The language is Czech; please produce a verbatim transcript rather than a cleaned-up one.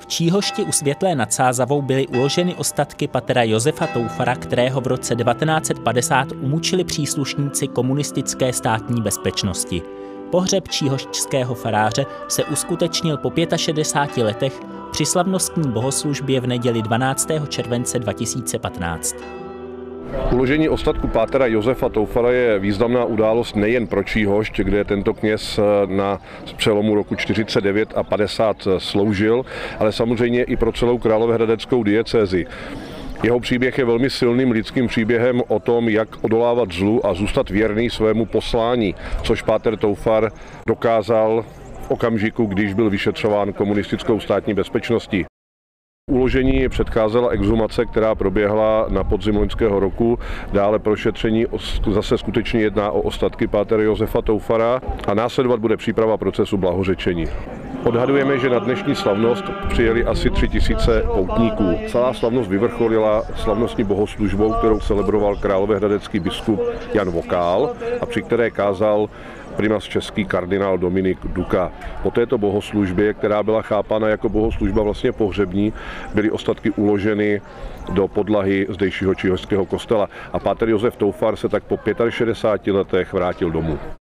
V Číhošti u Světlé nad Sázavou byly uloženy ostatky patera Josefa Toufara, kterého v roce devatenáct set padesát umučili příslušníci komunistické státní bezpečnosti. Pohřeb číhošťského faráře se uskutečnil po šedesáti pěti letech při slavnostní bohoslužbě v neděli dvanáctého července dva tisíce patnáct. Uložení ostatku pátera Josefa Toufara je významná událost nejen pro Číhošť, kde tento kněz na přelomu roku čtyřicet devět a padesát sloužil, ale samozřejmě i pro celou královéhradeckou diecézi. Jeho příběh je velmi silným lidským příběhem o tom, jak odolávat zlu a zůstat věrný svému poslání, což páter Toufar dokázal v okamžiku, když byl vyšetřován komunistickou státní bezpečností. Uložení předcházela exhumace, která proběhla na podzim loňského roku. Dále prošetření zase skutečně jedná o ostatky pátera Josefa Toufara a následovat bude příprava procesu blahořečení. Odhadujeme, že na dnešní slavnost přijeli asi tři tisíce poutníků. Celá slavnost vyvrcholila slavnostní bohoslužbou, kterou celebroval královéhradecký biskup Jan Vokál a při které kázal primas český kardinál Dominik Duka. Po této bohoslužbě, která byla chápána jako bohoslužba vlastně pohřební, byly ostatky uloženy do podlahy zdejšího číhošského kostela a páter Josef Toufar se tak po šedesáti pěti letech vrátil domů.